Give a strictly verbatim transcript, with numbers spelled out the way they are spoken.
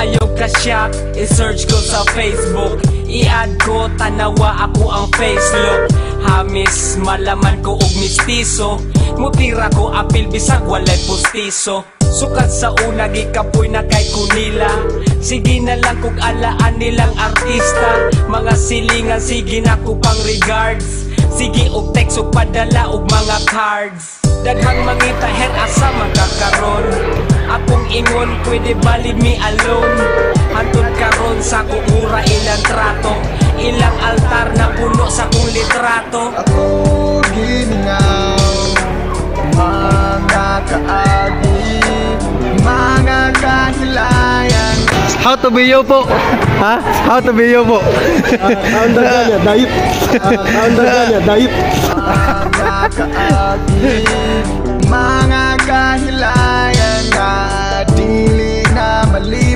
ayaw ka siya, i-search ko sa Facebook, i-add ko, tanawa ako ang face look. Hamis, malaman ko og mistiso, mutira ko apil bisag walay pustiso. Sukat sa una gikapoy na kay kunila, sige na lang kung alaan nilang artista. Mga silingan sige na ko pang regards, sige og text og padala og mga cards. Daghang mangita head asa magkakaroon, akong ingon pwede ba leave me alone. Hantod karon sa kuura ilang trato, ilang altar na puno sa kong litrato. Ako giningaw, mga kaagi, mga kahilayan. How to be you po? Ha? How to be you po? Kaundan ka niya, dayip. Kaundan ka niya, dayip. Mga kaagi, mga kahilayan na dili na mali.